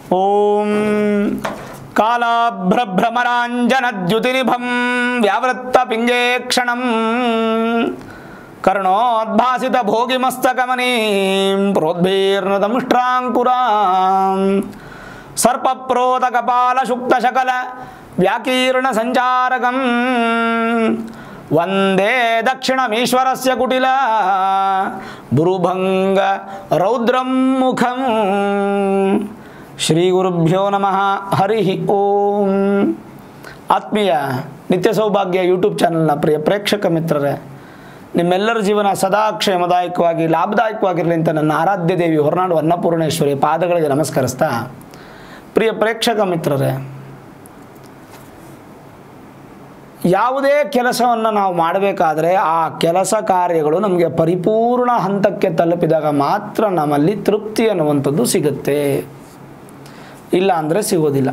ಓಂ ಕಾಲಾಭ್ರಭ್ರಮರಾಂಜನದ್ಯುತಿನಿಭಂ ವ್ಯಾವೃತ್ತ ಪಿಂಗೇಕ್ಷಣಂ ಕರ್ಣೋದ್ಭಾಸಿತ ಭೋಗಿಮಸ್ತಕಮನೀಂ ಪ್ರೋದ್ಭೀರ್ಣದಮುಷ್ಟ್ರಾಂಕುರಾಂ ಸರ್ಪಪ್ರೋತ ಕಪಾಲ ಶುಕ್ತ ಶಕಲ ವ್ಯಾಕೀರ್ಣ ಸಂಚಾರಕಂ ವಂದೇ ದಕ್ಷಿಣಮೀಶ್ವರಸ್ಯ ಕುಟಿಲ ಭುರುಭಂಗ ರೌದ್ರಂ ಮುಖಂ. ಶ್ರೀ ಗುರುಭ್ಯೋ ನಮಃ. ಹರಿ ಓಂ. ಆತ್ಮೀಯ ನಿತ್ಯ ಸೌಭಾಗ್ಯ ಯೂಟ್ಯೂಬ್ ಚಾನಲ್ನ ಪ್ರಿಯ ಪ್ರೇಕ್ಷಕ ಮಿತ್ರರೇ, ನಿಮ್ಮೆಲ್ಲರ ಜೀವನ ಸದಾ ಕ್ಷೇಮದಾಯಕವಾಗಿ ಲಾಭದಾಯಕವಾಗಿರಲಿ ಅಂತ ನನ್ನ ಆರಾಧ್ಯ ದೇವಿ ಹೊರನಾಡು ಅನ್ನಪೂರ್ಣೇಶ್ವರಿ ಪಾದಗಳಿಗೆ ನಮಸ್ಕರಿಸ್ತಾ, ಪ್ರಿಯ ಪ್ರೇಕ್ಷಕ ಮಿತ್ರರೇ, ಯಾವುದೇ ಕೆಲಸವನ್ನು ನಾವು ಮಾಡಬೇಕಾದ್ರೆ ಆ ಕೆಲಸ ಕಾರ್ಯಗಳು ನಮಗೆ ಪರಿಪೂರ್ಣ ಹಂತಕ್ಕೆ ತಲುಪಿದಾಗ ಮಾತ್ರ ನಮ್ಮಲ್ಲಿ ತೃಪ್ತಿ ಅನ್ನುವಂಥದ್ದು ಸಿಗುತ್ತೆ, ಇಲ್ಲ ಅಂದರೆ ಸಿಗೋದಿಲ್ಲ.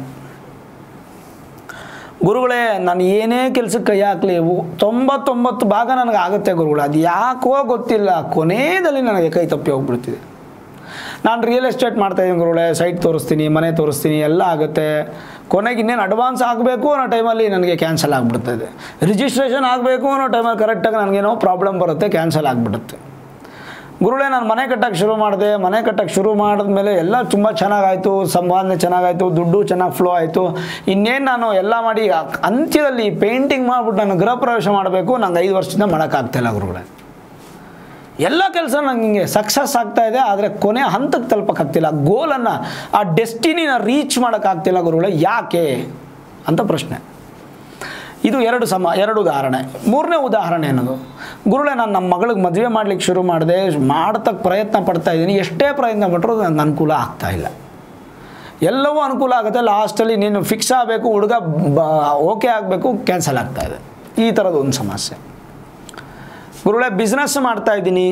ಗುರುಗಳೇ, ನಾನು ಏನೇ ಕೆಲಸಕ್ಕೆ ಕೈ ಹಾಕಲಿ 99 ಭಾಗ ನನಗೆ ಆಗುತ್ತೆ ಗುರುಗಳೇ, ಅದು ಯಾಕೋ ಗೊತ್ತಿಲ್ಲ, ಕೊನೆಯಲ್ಲಿ ನನಗೆ ಕೈ ತಪ್ಪಿ ಹೋಗ್ಬಿಡ್ತಿದೆ. ನಾನು ರಿಯಲ್ ಎಸ್ಟೇಟ್ ಮಾಡ್ತಾಯಿದ್ದೀನಿ ಗುರುಗಳೇ, ಸೈಟ್ ತೋರಿಸ್ತೀನಿ, ಮನೆ ತೋರಿಸ್ತೀನಿ, ಎಲ್ಲ ಆಗುತ್ತೆ. ಕೊನೆಗೆ ಇನ್ನೇನು ಅಡ್ವಾನ್ಸ್ ಆಗಬೇಕು ಅನ್ನೋ ಟೈಮಲ್ಲಿ ನನಗೆ ಕ್ಯಾನ್ಸಲ್ ಆಗಿಬಿಡ್ತದೆ. ರಿಜಿಸ್ಟ್ರೇಷನ್ ಆಗಬೇಕು ಅನ್ನೋ ಟೈಮಲ್ಲಿ ಕರೆಕ್ಟಾಗಿ ನನಗೇನೋ ಪ್ರಾಬ್ಲಮ್ ಬರುತ್ತೆ, ಕ್ಯಾನ್ಸಲ್ ಆಗಿಬಿಡುತ್ತೆ. ಗುರುಗಳೇ, ನಾನು ಮನೆ ಕಟ್ಟಕ್ಕೆ ಶುರು ಮಾಡಿದೆ. ಮನೆ ಕಟ್ಟಕ್ಕೆ ಶುರು ಮಾಡಿದ್ಮೇಲೆ ಎಲ್ಲ ತುಂಬ ಚೆನ್ನಾಗಾಯಿತು, ಸಂಪಾದನೆ ಚೆನ್ನಾಗಾಯಿತು, ದುಡ್ಡು ಚೆನ್ನಾಗಿ ಫ್ಲೋ ಆಯಿತು. ಇನ್ನೇನು ನಾನು ಎಲ್ಲ ಮಾಡಿ ಅಂತ್ಯದಲ್ಲಿ ಪೇಂಟಿಂಗ್ ಮಾಡಿಬಿಟ್ಟು ನಾನು ಗೃಹ ಪ್ರವೇಶ ಮಾಡಬೇಕು, ನಂಗೆ 5 ವರ್ಷದಿಂದ ಮಾಡೋಕ್ಕಾಗ್ತಾಯಿಲ್ಲ ಗುರುಗಳೇ. ಎಲ್ಲ ಕೆಲಸ ನಂಗೆ ಹಿಂಗೆ ಸಕ್ಸಸ್ ಆಗ್ತಾಯಿದೆ, ಆದರೆ ಕೊನೆ ಹಂತಕ್ಕೆ ತಲುಪಕ್ಕಾಗ್ತಿಲ್ಲ. ಗೋಲನ್ನು, ಆ ಡೆಸ್ಟಿನಿನ ರೀಚ್ ಮಾಡೋಕ್ಕಾಗ್ತಿಲ್ಲ ಗುರುಗಳೇ, ಯಾಕೆ ಅಂತ ಪ್ರಶ್ನೆ. ಇದು ಎರಡು ಉದಾಹರಣೆ. ಮೂರನೇ ಉದಾಹರಣೆ ಅನ್ನೋದು, ಗುರುಗಳೇ, ನಾನು ನಮ್ಮ ಮಗಳಿಗೆ ಮದುವೆ ಮಾಡಲಿಕ್ಕೆ ಶುರು ಮಾಡಿದೆ, ಮಾಡ್ತಕ್ಕೆ ಪ್ರಯತ್ನ ಪಡ್ತಾಯಿದ್ದೀನಿ, ಎಷ್ಟೇ ಪ್ರಯತ್ನ ಪಟ್ಟರು ನನಗೆ ಅನುಕೂಲ ಆಗ್ತಾಯಿಲ್ಲ. ಎಲ್ಲವೂ ಅನುಕೂಲ ಆಗುತ್ತೆ, ಲಾಸ್ಟಲ್ಲಿ ನೀನು ಫಿಕ್ಸ್ ಆಗಬೇಕು, ಹುಡುಗ ಓಕೆ ಆಗಬೇಕು, ಕ್ಯಾನ್ಸಲ್ ಆಗ್ತಾಯಿದೆ. ಈ ಥರದ್ದು ಒಂದು ಸಮಸ್ಯೆ. ಗುರುಗಳೇ, ಬಿಸ್ನೆಸ್ ಮಾಡ್ತಾಯಿದ್ದೀನಿ,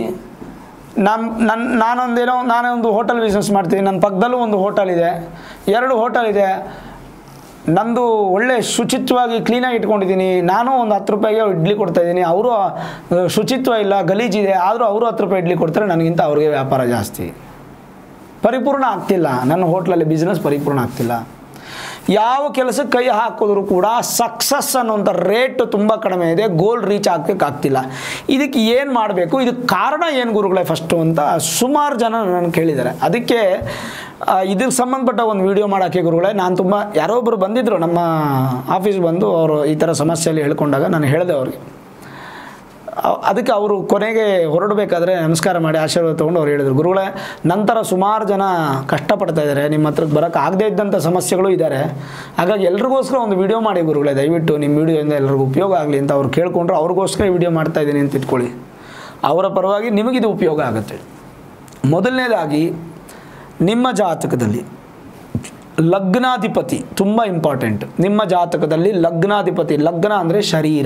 ನಾನೇ ಒಂದು ಹೋಟೆಲ್ ಬಿಸ್ನೆಸ್ ಮಾಡ್ತೀನಿ, ನನ್ನ ಪಕ್ಕದಲ್ಲೂ ಒಂದು ಹೋಟೆಲ್ ಇದೆ, 2 ಹೋಟೆಲ್ ಇದೆ. ನಂದು ಒಳ್ಳೆ ಶುಚಿತ್ವವಾಗಿ ಕ್ಲೀನಾಗಿ ಇಟ್ಕೊಂಡಿದ್ದೀನಿ. ನಾನು ಒಂದು 10 ರೂಪಾಯಿಗೆ ಇಡ್ಲಿ ಕೊಡ್ತಾಯಿದ್ದೀನಿ, ಅವರು ಶುಚಿತ್ವ ಇಲ್ಲ, ಗಲೀಜಿದೆ, ಆದರೂ ಅವರು 10 ರೂಪಾಯಿ ಇಡ್ಲಿ ಕೊಡ್ತಾರೆ, ನನಗಿಂತ ಅವ್ರಿಗೆ ವ್ಯಾಪಾರ ಜಾಸ್ತಿ. ಪರಿಪೂರ್ಣ ಆಗ್ತಿಲ್ಲ, ನನ್ನ ಹೋಟ್ಲಲ್ಲಿ ಬಿಸ್ನೆಸ್ ಪರಿಪೂರ್ಣ ಆಗ್ತಿಲ್ಲ. ಯಾವ ಕೆಲಸಕ್ಕೆ ಕೈ ಹಾಕಿದ್ರೂ ಕೂಡ ಸಕ್ಸಸ್ ಅನ್ನೋಂಥ ರೇಟ್ ತುಂಬ ಕಡಿಮೆ ಇದೆ, ಗೋಲ್ ರೀಚ್ ಆಗ್ತಿಲ್ಲ. ಇದಕ್ಕೆ ಏನು ಮಾಡಬೇಕು, ಇದಕ್ಕೆ ಕಾರಣ ಏನು ಗುರುಗಳೇ ಫಸ್ಟು ಅಂತ ಸುಮಾರು ಜನ ನಾನು ಕೇಳಿದ್ದಾರೆ. ಅದಕ್ಕೆ ಇದಕ್ಕೆ ಸಂಬಂಧಪಟ್ಟ ಒಂದು ವಿಡಿಯೋ ಮಾಡೋಕ್ಕೆ ಗುರುಗಳೇ, ನಾನು ತುಂಬ ಯಾರೋ ಒಬ್ಬರು ಬಂದಿದ್ದರು ನಮ್ಮ ಆಫೀಸ್ಗೆ ಬಂದು, ಅವರು ಈ ಥರ ಸಮಸ್ಯೆಯಲ್ಲಿ ಹೇಳ್ಕೊಂಡಾಗ ನಾನು ಹೇಳಿದೆ ಅವ್ರಿಗೆ. ಅದಕ್ಕೆ ಅವರು ಕೊನೆಗೆ ಹೊರಡಬೇಕಾದ್ರೆ ನಮಸ್ಕಾರ ಮಾಡಿ ಆಶೀರ್ವಾದ ತೊಗೊಂಡು ಅವ್ರು ಹೇಳಿದರು, ಗುರುಗಳೇ, ನಂತರ ಸುಮಾರು ಜನ ಕಷ್ಟಪಡ್ತಾ ಇದ್ದಾರೆ, ನಿಮ್ಮ ಹತ್ರಕ್ಕೆ ಬರೋಕ್ಕೆ ಆಗದೇ ಇದ್ದಂಥ ಸಮಸ್ಯೆಗಳು ಇದ್ದಾರೆ, ಹಾಗಾಗಿ ಎಲ್ರಿಗೋಸ್ಕರ ಒಂದು ವಿಡಿಯೋ ಮಾಡಿ ಗುರುಗಳೇ, ದಯವಿಟ್ಟು ನಿಮ್ಮ ವಿಡಿಯೋಯಿಂದ ಎಲ್ರಿಗೂ ಉಪಯೋಗ ಆಗಲಿ ಅಂತ ಅವ್ರು ಕೇಳಿಕೊಂಡ್ರು. ಅವ್ರಿಗೋಸ್ಕರ ವಿಡಿಯೋ ಮಾಡ್ತಾಯಿದ್ದೀನಿ ಅಂತ ಇಟ್ಕೊಳ್ಳಿ, ಅವರ ಪರವಾಗಿ ನಿಮಗಿದು ಉಪಯೋಗ ಆಗುತ್ತೆ. ಮೊದಲನೇದಾಗಿ, ನಿಮ್ಮ ಜಾತಕದಲ್ಲಿ ಲಗ್ನಾಧಿಪತಿ ತುಂಬ ಇಂಪಾರ್ಟೆಂಟ್. ನಿಮ್ಮ ಜಾತಕದಲ್ಲಿ ಲಗ್ನಾಧಿಪತಿ, ಲಗ್ನ ಅಂದರೆ ಶರೀರ.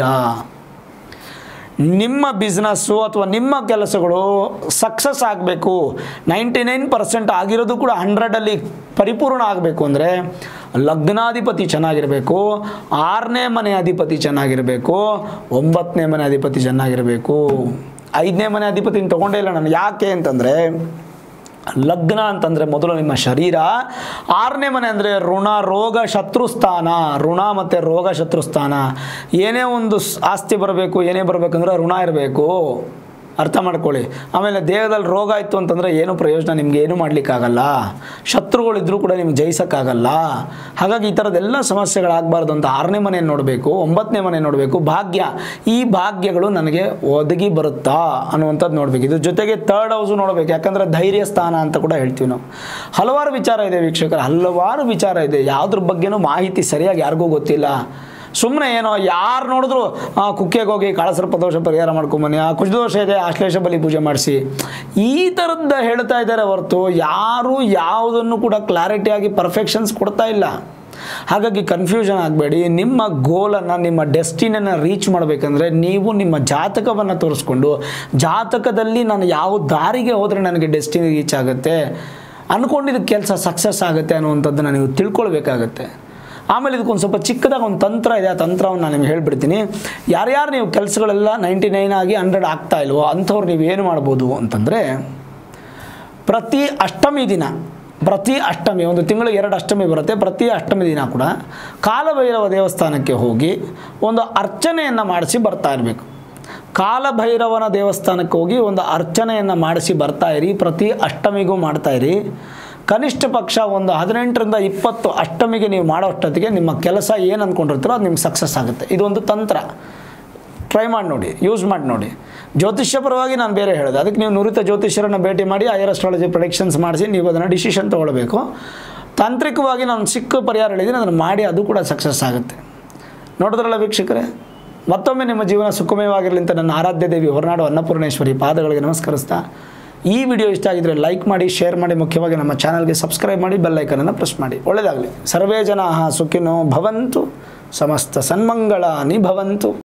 ನಿಮ್ಮ ಬಿಸ್ನೆಸ್ಸು ಅಥವಾ ನಿಮ್ಮ ಕೆಲಸಗಳು ಸಕ್ಸಸ್ ಆಗಬೇಕು, 99% ಆಗಿರೋದು ಕೂಡ 100ಅಲ್ಲಿ ಪರಿಪೂರ್ಣ ಆಗಬೇಕು ಅಂದರೆ ಲಗ್ನಾಧಿಪತಿ ಚೆನ್ನಾಗಿರಬೇಕು, 6ನೇ ಮನೆ ಅಧಿಪತಿ ಚೆನ್ನಾಗಿರಬೇಕು, 9ನೇ ಮನೆ ಅಧಿಪತಿ ಚೆನ್ನಾಗಿರಬೇಕು. 5ನೇ ಮನೆ ಅಧಿಪತಿನ ತೊಗೊಂಡೇ ಇಲ್ಲ ನಾನು. ಯಾಕೆ ಅಂತಂದರೆ, ಲಗ್ನ ಅಂತಂದರೆ ಮೊದಲು ನಿಮ್ಮ ಶರೀರ, 6ನೇ ಮನೆ ಅಂದರೆ ಋಣ ರೋಗ ಶತ್ರುಸ್ಥಾನ. ಋಣ ಮತ್ತು ರೋಗ ಶತ್ರುಸ್ಥಾನ. ಏನೇ ಒಂದು ಆಸ್ತಿ ಬರಬೇಕು, ಏನೇ ಬರಬೇಕಂದ್ರೆ ಋಣ ಇರಬೇಕು, ಅರ್ಥ ಮಾಡ್ಕೊಳ್ಳಿ. ಆಮೇಲೆ ದೇಹದಲ್ಲಿ ರೋಗ ಇತ್ತು ಅಂತಂದರೆ ಏನು ಪ್ರಯೋಜನ, ನಿಮ್ಗೆ ಏನು ಮಾಡಲಿಕ್ಕಾಗಲ್ಲ, ಶತ್ರುಗಳಿದ್ರೂ ಕೂಡ ನಿಮ್ಗೆ ಜಯಿಸೋಕ್ಕಾಗಲ್ಲ. ಹಾಗಾಗಿ ಈ ಥರದ್ದೆಲ್ಲ ಸಮಸ್ಯೆಗಳಾಗಬಾರ್ದು ಅಂತ 6ನೇ ಮನೆ ನೋಡಬೇಕು, 9ನೇ ಮನೆ ನೋಡಬೇಕು. ಭಾಗ್ಯ, ಈ ಭಾಗ್ಯಗಳು ನನಗೆ ಒದಗಿ ಬರುತ್ತಾ ಅನ್ನುವಂಥದ್ದು ನೋಡಬೇಕು. ಇದ್ರ ಜೊತೆಗೆ 3rd ಹೌಸು ನೋಡಬೇಕು, ಯಾಕಂದರೆ ಧೈರ್ಯ ಸ್ಥಾನ ಅಂತ ಕೂಡ ಹೇಳ್ತೀವಿ ನಾವು. ಹಲವಾರು ವಿಚಾರ ಇದೆ ವೀಕ್ಷಕರು, ಹಲವಾರು ವಿಚಾರ ಇದೆ. ಯಾವುದ್ರ ಬಗ್ಗೆನೂ ಮಾಹಿತಿ ಸರಿಯಾಗಿ ಯಾರಿಗೂ ಗೊತ್ತಿಲ್ಲ. ಸುಮ್ಮನೆ ಏನೋ ಯಾರು ನೋಡಿದ್ರು ಕುಕ್ಕೆಗೆ ಹೋಗಿ ಕಾಳಸರ್ಪದೋಷ ಪರಿಹಾರ ಮಾಡ್ಕೊಂಬನ್ನಿ, ಕುಜದೋಷ ಇದೆ ಆಶ್ಲೇಷ ಬಲಿ ಪೂಜೆ ಮಾಡಿಸಿ, ಈ ಥರದ್ದು ಹೇಳ್ತಾ ಇದ್ದಾರೆ ಹೊರತು ಯಾರು ಯಾವುದನ್ನು ಕೂಡ ಕ್ಲಾರಿಟಿಯಾಗಿ ಪರ್ಫೆಕ್ಷನ್ಸ್ ಕೊಡ್ತಾ ಇಲ್ಲ. ಹಾಗಾಗಿ ಕನ್ಫ್ಯೂಷನ್ ಆಗಬೇಡಿ. ನಿಮ್ಮ ಗೋಲನ್ನು, ನಿಮ್ಮ ಡೆಸ್ಟಿನನ್ನು ರೀಚ್ ಮಾಡಬೇಕಂದ್ರೆ ನೀವು ನಿಮ್ಮ ಜಾತಕವನ್ನು ತೋರಿಸ್ಕೊಂಡು, ಜಾತಕದಲ್ಲಿ ನಾನು ಯಾವ ದಾರಿಗೆ ಹೋದರೆ ನನಗೆ ಡೆಸ್ಟಿನಿ ರೀಚ್ ಆಗುತ್ತೆ, ಅಂದ್ಕೊಂಡಿದ್ದ ಕೆಲಸ ಸಕ್ಸಸ್ ಆಗುತ್ತೆ ಅನ್ನುವಂಥದ್ದನ್ನು ನೀವು ತಿಳ್ಕೊಳ್ಬೇಕಾಗತ್ತೆ. ಆಮೇಲೆ ಇದಕ್ಕೊಂದು ಸ್ವಲ್ಪ ಚಿಕ್ಕದಾಗ ಒಂದು ತಂತ್ರ ಇದೆ, ಆ ತಂತ್ರವನ್ನು ನಾನು ನಿಮ್ಗೆ ಹೇಳ್ಬಿಡ್ತೀನಿ. ಯಾರ್ಯಾರು ನೀವು ಕೆಲಸಗಳೆಲ್ಲ 99 ಆಗಿ 100 ಆಗ್ತಾ ಇಲ್ವೋ ಅಂಥವ್ರು ನೀವು ಏನು ಮಾಡ್ಬೋದು ಅಂತಂದರೆ, ಪ್ರತಿ ಅಷ್ಟಮಿ ದಿನ ಪ್ರತಿ ಅಷ್ಟಮಿ, ಒಂದು ತಿಂಗಳಿಗೆ 2 ಅಷ್ಟಮಿ ಬರುತ್ತೆ, ಪ್ರತಿ ಅಷ್ಟಮಿ ದಿನ ಕೂಡ ಕಾಲಭೈರವ ದೇವಸ್ಥಾನಕ್ಕೆ ಹೋಗಿ ಒಂದು ಅರ್ಚನೆಯನ್ನು ಮಾಡಿಸಿ ಬರ್ತಾ ಇರಬೇಕು. ಕಾಲಭೈರವನ ದೇವಸ್ಥಾನಕ್ಕೆ ಹೋಗಿ ಒಂದು ಅರ್ಚನೆಯನ್ನು ಮಾಡಿಸಿ ಬರ್ತಾಯಿರಿ, ಪ್ರತಿ ಅಷ್ಟಮಿಗೂ ಮಾಡ್ತಾಯಿರಿ. ಕನಿಷ್ಠ ಪಕ್ಷ ಒಂದು 18ರಿಂದ 20 ಅಷ್ಟಮಿಗೆ ನೀವು ಮಾಡೋ ಅಷ್ಟೊತ್ತಿಗೆ ನಿಮ್ಮ ಕೆಲಸ ಏನು ಅಂದ್ಕೊಂಡಿರ್ತೀರೋ ಅದು ನಿಮ್ಗೆ ಸಕ್ಸಸ್ ಆಗುತ್ತೆ. ಇದೊಂದು ತಂತ್ರ, ಟ್ರೈ ಮಾಡಿ ನೋಡಿ, ಯೂಸ್ ಮಾಡಿ ನೋಡಿ. ಜ್ಯೋತಿಷ್ಯ ಪರವಾಗಿ ನಾನು ಬೇರೆ ಹೇಳಿದೆ, ಅದಕ್ಕೆ ನೀವು ನುರಿತ ಜ್ಯೋತಿಷ್ಯರನ್ನು ಭೇಟಿ ಮಾಡಿ ಹೈಯರ್ ಅಸ್ಟ್ರಾಲಜಿ ಪ್ರೊಡಿಕ್ಷನ್ಸ್ ಮಾಡಿಸಿ ನೀವು ಅದನ್ನು ಡಿಸಿಷನ್ ತೊಗೊಳ್ಬೇಕು. ತಾಂತ್ರಿಕವಾಗಿ ನಾನು ಸಿಕ್ಕ ಪರಿಹಾರ ಹೇಳಿದ್ದೀನಿ, ಅದನ್ನು ಮಾಡಿ, ಅದು ಕೂಡ ಸಕ್ಸಸ್ ಆಗುತ್ತೆ. ನೋಡಿದ್ರಲ್ಲ ವೀಕ್ಷಕರೇ, ಮತ್ತೊಮ್ಮೆ ನಿಮ್ಮ ಜೀವನ ಸುಖಮಯವಾಗಿರಲಿ ಅಂತ ನನ್ನ ಆರಾಧ್ಯ ದೇವಿ ಹೊರನಾಡು ಅನ್ನಪೂರ್ಣೇಶ್ವರಿ ಪಾದಗಳಿಗೆ ನಮಸ್ಕರಿಸ್ತಾ, ಈ ವಿಡಿಯೋ ಇಷ್ಟ ಆಗಿದ್ದರೆ ಲೈಕ್ ಮಾಡಿ, ಶೇರ್ ಮಾಡಿ, ಮುಖ್ಯವಾಗಿ ನಮ್ಮ ಚಾನಲ್ಗೆ ಸಬ್ಸ್ಕ್ರೈಬ್ ಮಾಡಿ, ಬೆಲ್ ಐಕನನ್ನು ಪ್ರೆಸ್ ಮಾಡಿ. ಒಳ್ಳೆಯದಾಗಲಿ. ಸರ್ವೇ ಜನಾಃ ಸುಖಿನೋ ಭವಂತು, ಸಮಸ್ತ ಸನ್ಮಂಗಳಾನಿ ಭವಂತು.